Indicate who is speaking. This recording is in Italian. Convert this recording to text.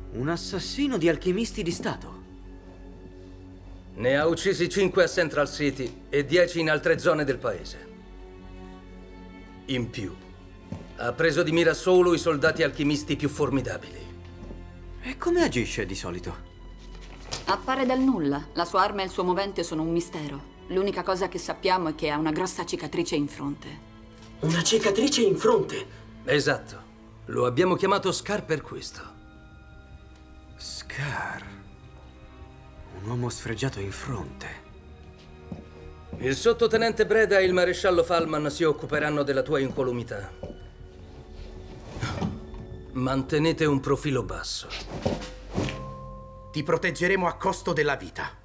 Speaker 1: Un assassino di alchimisti di Stato.
Speaker 2: Ne ha uccisi 5 a Central City e 10 in altre zone del paese. In più, ha preso di mira solo i soldati alchimisti più formidabili.
Speaker 1: E come agisce di solito?
Speaker 3: Appare dal nulla. La sua arma e il suo movente sono un mistero. L'unica cosa che sappiamo è che ha una grossa cicatrice in fronte.
Speaker 4: Una cicatrice in fronte?
Speaker 2: Esatto. Lo abbiamo chiamato Scar per questo.
Speaker 1: Scar. Un uomo sfregiato in fronte.
Speaker 2: Il sottotenente Breda e il maresciallo Falman si occuperanno della tua incolumità. Mantenete un profilo basso.
Speaker 5: Ti proteggeremo a costo della vita.